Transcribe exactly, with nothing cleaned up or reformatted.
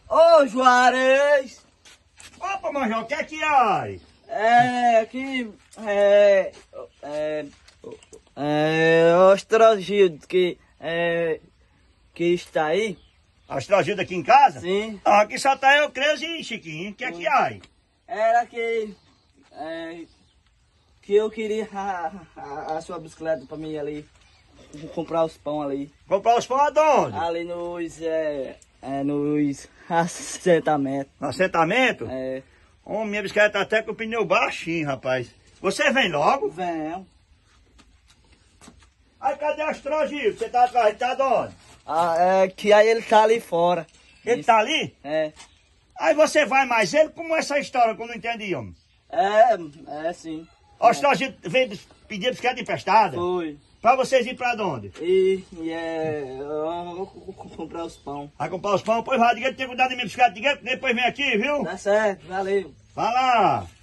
Ô, Juarez! Opa, Major, o que é que há? É, aqui, é, é, é, Ostrogildo, que, é, que está aí? Astrogildo aqui em casa? Sim. Ah, aqui só tá eu, Creuza e Chiquinho. O que é que há? Era que, é, que eu queria a, a, a sua bicicleta pra mim ali, comprar os pão ali. Comprar os pão aonde? Ali nos, é, é, nos assentamentos. No assentamento? É. Oh, minha bicicleta tá até com o pneu baixinho, rapaz. Você vem logo? Venho. Aí, cadê o Astrogildo? Você tá atrás, tá de onde? Ah, é que aí ele tá ali fora. Ele tá ali? É. Aí você vai mais ele? Como é essa história que eu não entendi, homem? É, é sim. O Astrogildo veio pedir a bicicleta emprestada? Foi. Pra vocês ir pra onde? E, e é. Eu vou comprar os pão. Vai comprar os pão? Pois vai, diga que tem cuidado da minha bicicleta, diga que depois vem aqui, viu? Tá certo, valeu. Vai lá.